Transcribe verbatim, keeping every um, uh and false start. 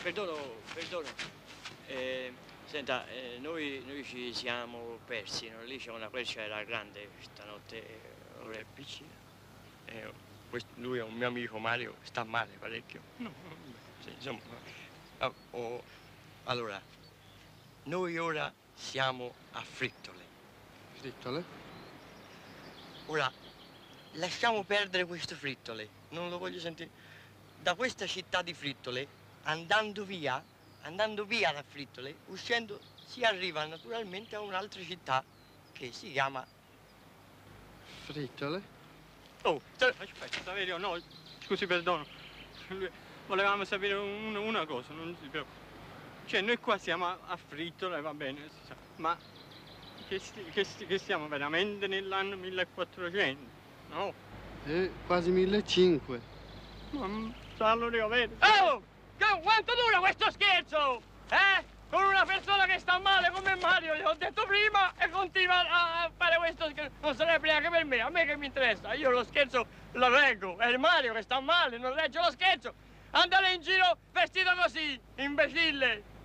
perdono, perdono. Eh, senta, eh, noi, noi ci siamo persi, no? Lì c'è una quercia, era grande stanotte, eh, ora è piccina. Eh, questo, lui è un mio amico Mario, sta male parecchio. No, sì, insomma. Oh, oh, allora, noi ora siamo a Frittole. Frittole? Ora, lasciamo perdere questo Frittole, non lo voglio sentire. Da questa città di Frittole, andando via, andando via da Frittole, uscendo, si arriva naturalmente a un'altra città che si chiama... Frittole? Oh, aspetta, Saverio, no, scusi, perdono. Volevamo sapere una, una cosa, non si preoccupi. Cioè, noi qua siamo a, a Frittole, va bene, si sa, ma che, che, che siamo veramente nell'anno millequattrocento, no? Eh, quasi millecinquecento. Ma sallo dico, vedi? Oh! Quanto dura questo scherzo? Eh? Con una persona che sta male come Mario, gli ho detto prima, e continua a fare questo scherzo. Non sarebbe neanche per me, a me che mi interessa. Io lo scherzo lo reggo. È il Mario che sta male, non regge lo scherzo. Andare in giro vestito così, imbecille.